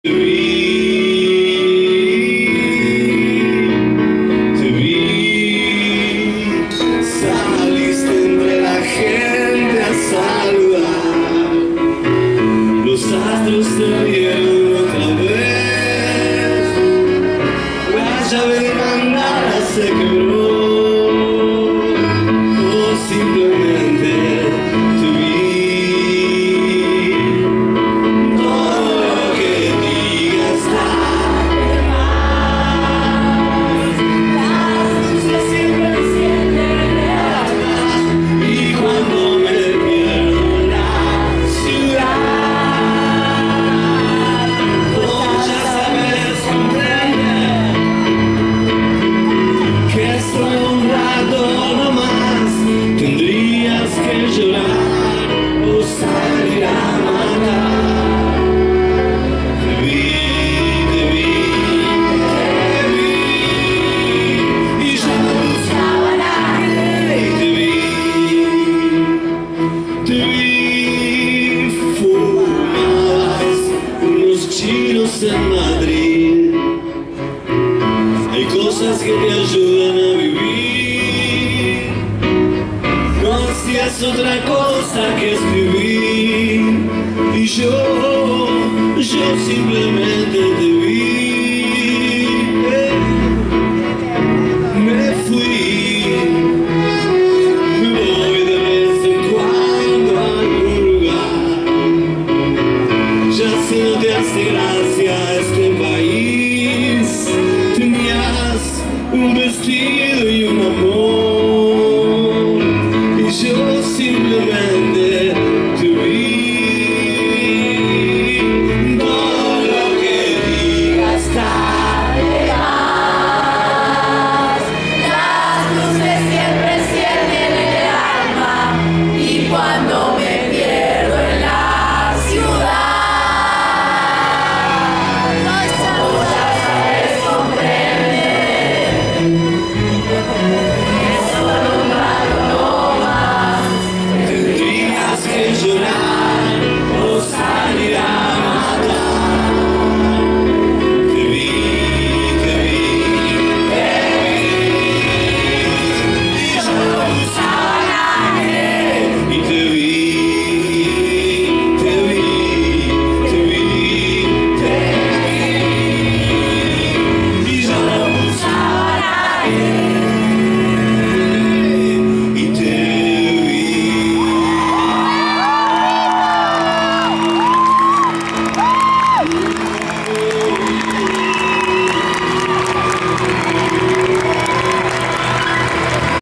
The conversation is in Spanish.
Te vi, saliste entre la gente a saludar. Los astros te vieron otra vez. La llave de mandala se quebró. O simplemente te vi. Todo lo que digas vale más. Las luces siempre encienden el alma. Y cuando me pierdo en la ciudad, vos ya sabes comprender que solo un rato nomás tendrías que llorar o salir a matar. Te vi, y yo no buscaba a nadie. Te vi, fumabas unos chinos en Madrid. Hay cosas que te ayudan a vivir. No hacías otra cosa que escribir. Y yo simplemente te vi.